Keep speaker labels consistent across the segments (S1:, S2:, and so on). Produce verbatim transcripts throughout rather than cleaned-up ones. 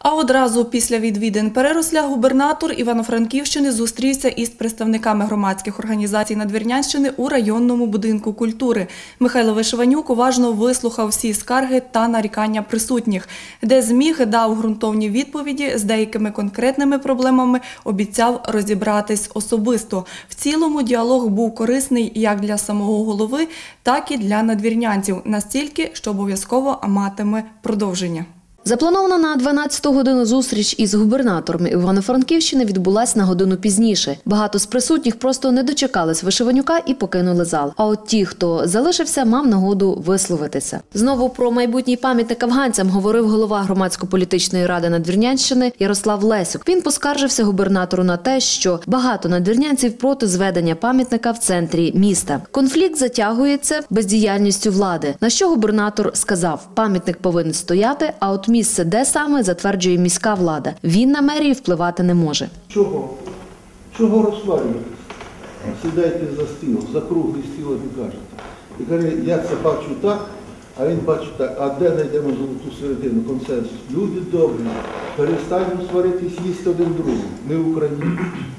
S1: А одразу після відвідин Переросля губернатор Івано-Франківщини зустрівся із представниками громадських організацій Надвірнянщини у районному будинку культури. Михайло Вишиванюк уважно вислухав всі скарги та нарікання присутніх. Де зміг, дав ґрунтовні відповіді, з деякими конкретними проблемами обіцяв розібратись особисто. В цілому діалог був корисний як для самого голови, так і для надвірнянців, настільки, що обов'язково матиме продовження.
S2: Запланована на дванадцяту годину зустріч із губернатором Івано-Франківщини відбулась на годину пізніше. Багато з присутніх просто не дочекались Вишиванюка і покинули зал. А от ті, хто залишився, мав нагоду висловитися. Знову про майбутній пам'ятник афганцям говорив голова громадсько-політичної ради Надвірнянщини Ярослав Лесюк. Він поскаржився губернатору на те, що багато надвірнянців проти зведення пам'ятника в центрі міста. Конфлікт затягується бездіяльністю влади. На що губернатор сказав, пам'ятник повинен стояти, а от місце, де саме, затверджує міська влада. Він на мерію впливати не може.
S3: Чого? Чого розсварюєтесь? Сідайте за стіл, за круглий стіл і кажете. І каже, я це бачу так, а він бачить так. А де знайдемо золоту середину, консенсус? Люди добрі, перестанемо сваритись, їсти один другому. Ми українці.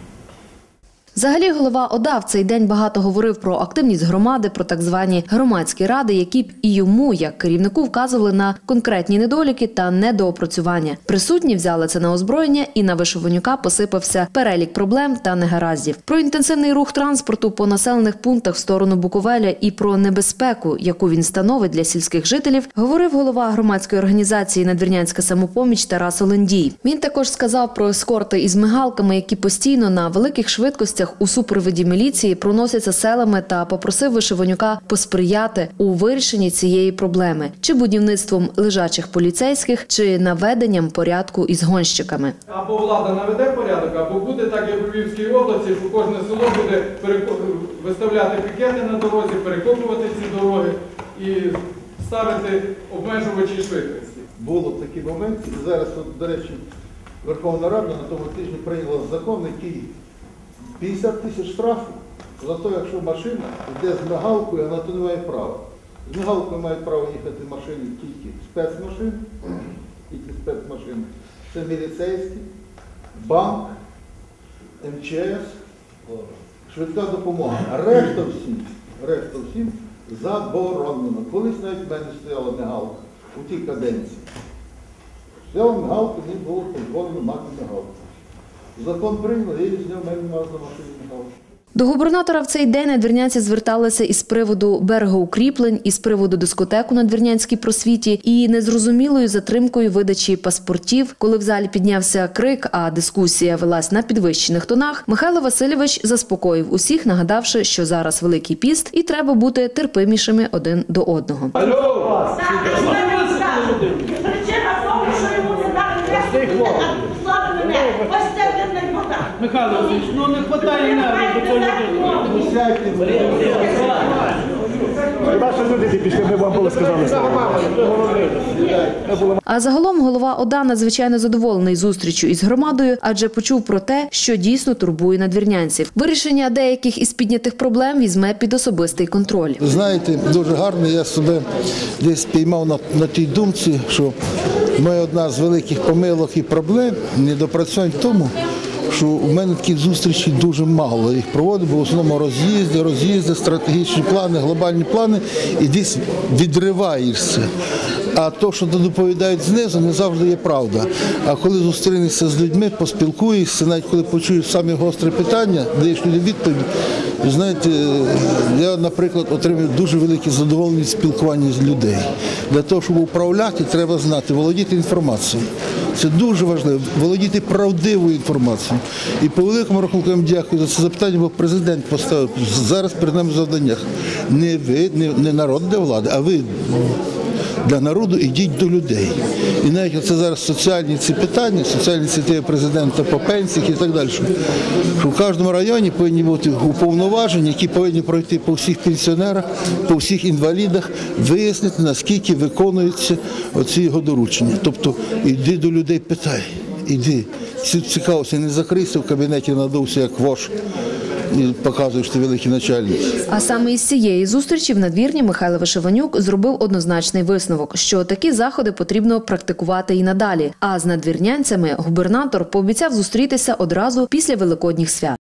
S2: Взагалі голова ОДА в цей день багато говорив про активність громади, про так звані громадські ради, які б і йому, як керівнику, вказували на конкретні недоліки та недоопрацювання. Присутні взяли це на озброєння, і на Вишиванюка посипався перелік проблем та негараздів. Про інтенсивний рух транспорту по населених пунктах в сторону Буковеля і про небезпеку, яку він становить для сільських жителів, говорив голова громадської організації «Надвірнянська самопоміч» Тарас Олендій. Він також сказав про ескорти із мигалками, які постійно на великих швидкостях у супроводі міліції проносяться селами, та попросив Вишиванюка посприяти у вирішенні цієї проблеми – чи будівництвом лежачих поліцейських, чи наведенням порядку із гонщиками.
S4: Або влада наведе порядок, або буде так, як у Львівській області, що кожне село буде виставляти пікети на дорозі, перекопувати ці дороги і ставити обмежувачі швидкості.
S3: Було такі моменти, і зараз, от, до речі, Верховна Рада на тому тижні прийняла закон, який п'ятдесят тисяч штрафу за те, якщо машина йде з мигалкою, вона то не має права. З мигалкою мають право їхати машини тільки спецмашини, тільки спецмашини. Це міліцейські, банк, ем че ес, швидка допомога. А решта всім, решта всім заборонено. Колись навіть в мене стояла мигалка у тій каденції. Стояла мигалка, мені було дозволено мати мигалку. Закон прийняли, і з нього мене мазна машина мигалка.
S2: До губернатора в цей день надвірнянці зверталися із приводу берегоукріплень, із приводу дискотек у Надвірнянській просвіті і незрозумілою затримкою видачі паспортів. Коли в залі піднявся крик, а дискусія велась на підвищених тонах, Михайло Васильович заспокоїв усіх, нагадавши, що зараз Великий піст і треба бути терпимішими один до одного.
S5: Алло! Причина в тому, що йому не дали мене. Ось це один вода.
S6: Михайло Васильович, ну не хватає нервів до цього людини.
S7: Наші люди пішли, ми вам було сказали.
S2: А загалом голова ОДА надзвичайно задоволений зустрічю із громадою, адже почув про те, що дійсно турбує надвірнянців. Вирішення деяких із піднятих проблем візьме під особистий контроль.
S3: Знаєте, дуже гарно, я себе десь піймав на, на тій думці, що моя одна з великих помилок і проблем, недопрацювань в тому, що у мене таких зустрічей дуже мало. Їх проводив, бо в основному роз'їзди, роз'їзди, стратегічні плани, глобальні плани, і десь відриваєшся. А то, що доповідають знизу, не завжди є правда. А коли зустрінешся з людьми, поспілкуєшся, навіть коли почуєш самі гострі питання, даєш людям відповідь. Знаєте, я, наприклад, отримую дуже велике задоволення від спілкування з людей. Для того, щоб управляти, треба знати, володіти інформацією. Це дуже важливо, володіти правдивою інформацією. І по великому рахунку я вам дякую за це запитання, бо президент поставив зараз перед нами завдання. Не ви, не, не народ для влади, а ви для народу ідіть до людей. І навіть це зараз соціальні ці питання, соціальні ініціативи президента по пенсіях і так далі, що в кожному районі повинні бути уповноважені, які повинні пройти по всіх пенсіонерах, по всіх інвалідах, вияснити, наскільки виконуються оці його доручення. Тобто, іди до людей, питай, іди. Цікавився, не закрийся в кабінеті, надувся як вош. і показуєш, що ти великий начальник.
S2: А саме із цієї зустрічі в надвірні Михайло Вишиванюк зробив однозначний висновок, що такі заходи потрібно практикувати і надалі. А з надвірнянцями губернатор пообіцяв зустрітися одразу після Великодніх свят.